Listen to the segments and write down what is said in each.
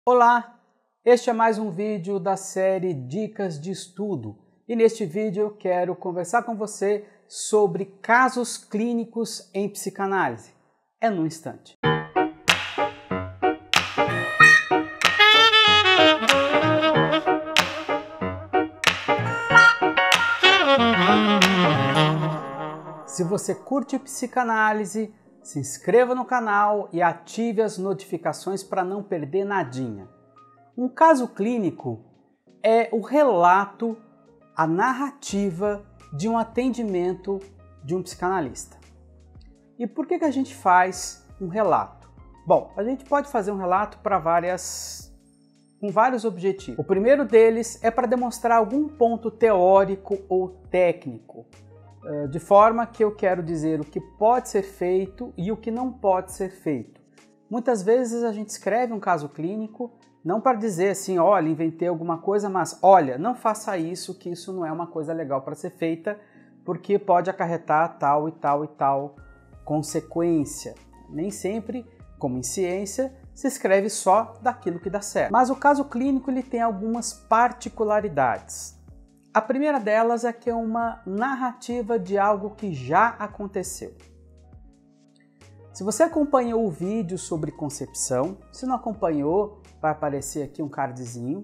Olá, este é mais um vídeo da série Dicas de Estudo e neste vídeo eu quero conversar com você sobre casos clínicos em psicanálise. É num instante. Se você curte psicanálise, se inscreva no canal e ative as notificações para não perder nadinha. Um caso clínico é o relato, a narrativa de um atendimento de um psicanalista. E por que a gente faz um relato? Bom, a gente pode fazer um relato com vários objetivos. O primeiro deles é para demonstrar algum ponto teórico ou técnico, de forma que eu quero dizer o que pode ser feito e o que não pode ser feito. Muitas vezes a gente escreve um caso clínico não para dizer assim, olha, inventei alguma coisa, mas olha, não faça isso, que isso não é uma coisa legal para ser feita, porque pode acarretar tal e tal e tal consequência. Nem sempre, como em ciência, se escreve só daquilo que dá certo. Mas o caso clínico ele tem algumas particularidades. A primeira delas é que é uma narrativa de algo que já aconteceu. Se você acompanhou o vídeo sobre concepção, se não acompanhou, vai aparecer aqui um cardzinho.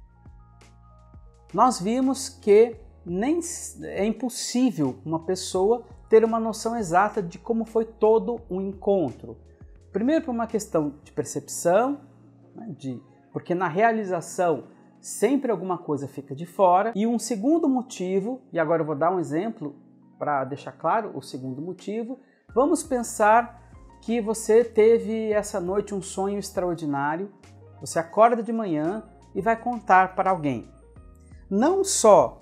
Nós vimos que é impossível uma pessoa ter uma noção exata de como foi todo o encontro. Primeiro por uma questão de percepção, porque na realização sempre alguma coisa fica de fora. E um segundo motivo, e agora eu vou dar um exemplo para deixar claro o segundo motivo, vamos pensar que você teve essa noite um sonho extraordinário, você acorda de manhã e vai contar para alguém. Não só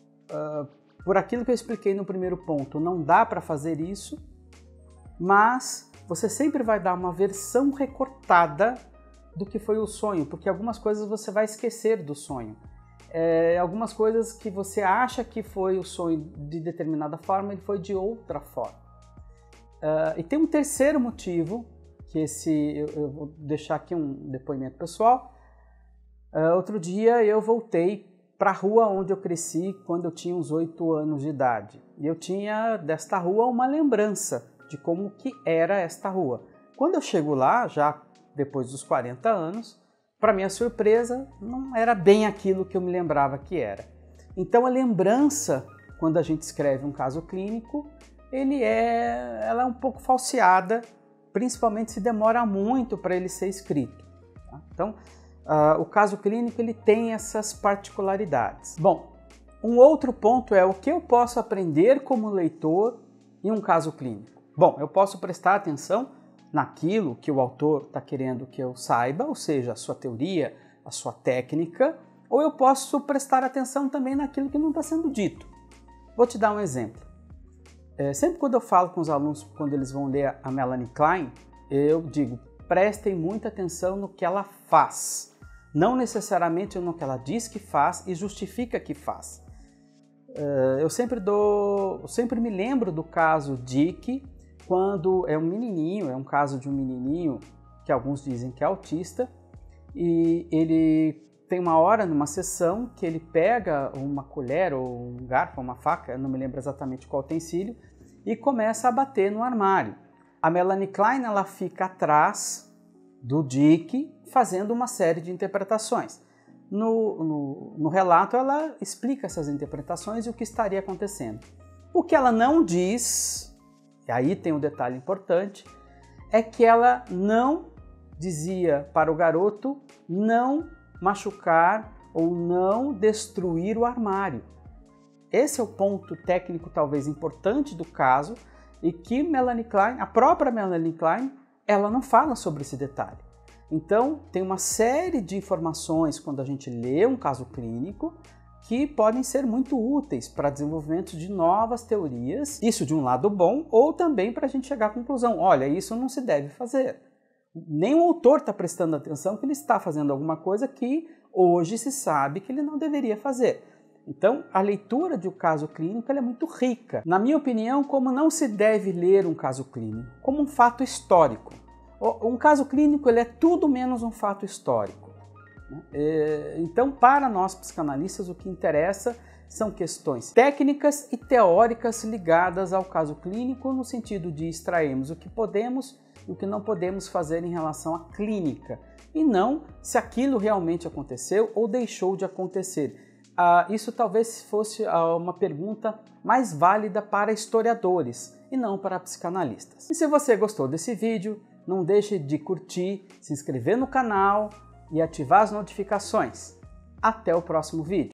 por aquilo que eu expliquei no primeiro ponto, não dá para fazer isso, mas você sempre vai dar uma versão recortada do que foi o sonho, porque algumas coisas você vai esquecer do sonho. Algumas coisas que você acha que foi o sonho de determinada forma, ele foi de outra forma. E tem um terceiro motivo, que eu vou deixar aqui um depoimento pessoal. Outro dia eu voltei para a rua onde eu cresci quando eu tinha uns 8 anos de idade. E eu tinha desta rua uma lembrança de como que era esta rua. Quando eu chego lá, já depois dos 40 anos, para minha surpresa, não era bem aquilo que eu me lembrava que era. Então a lembrança, quando a gente escreve um caso clínico, ela é um pouco falseada, principalmente se demora muito para ele ser escrito. Tá? Então, o caso clínico ele tem essas particularidades. Bom, um outro ponto é o que eu posso aprender como leitor em um caso clínico. Bom, eu posso prestar atenção naquilo que o autor está querendo que eu saiba, ou seja, a sua teoria, a sua técnica, ou eu posso prestar atenção também naquilo que não está sendo dito. Vou te dar um exemplo. Sempre quando eu falo com os alunos, quando eles vão ler a Melanie Klein, eu digo, prestem muita atenção no que ela faz, não necessariamente no que ela diz que faz e justifica que faz. Eu sempre me lembro do caso Dick, quando é um caso de um menininho que alguns dizem que é autista, e ele tem uma hora numa sessão que ele pega uma colher ou um garfo, uma faca, eu não me lembro exatamente qual utensílio, e começa a bater no armário. A Melanie Klein ela fica atrás do Dick fazendo uma série de interpretações. No relato ela explica essas interpretações e o que estaria acontecendo. O que ela não diz, e aí tem um detalhe importante, é que ela não dizia para o garoto não machucar ou não destruir o armário. Esse é o ponto técnico talvez importante do caso e que Melanie Klein, a própria Melanie Klein, ela não fala sobre esse detalhe. Então tem uma série de informações quando a gente lê um caso clínico que podem ser muito úteis para desenvolvimento de novas teorias, isso de um lado bom, ou também para a gente chegar à conclusão, olha, isso não se deve fazer. Nem o autor está prestando atenção que ele está fazendo alguma coisa que hoje se sabe que ele não deveria fazer. Então, a leitura de um caso clínico é muito rica. Na minha opinião, como não se deve ler um caso clínico? Como um fato histórico. Um caso clínico ele é tudo menos um fato histórico. Então, para nós psicanalistas, o que interessa são questões técnicas e teóricas ligadas ao caso clínico, no sentido de extrairmos o que podemos e o que não podemos fazer em relação à clínica, e não se aquilo realmente aconteceu ou deixou de acontecer. Isso talvez fosse uma pergunta mais válida para historiadores e não para psicanalistas. E se você gostou desse vídeo, não deixe de curtir, se inscrever no canal e ativar as notificações. Até o próximo vídeo.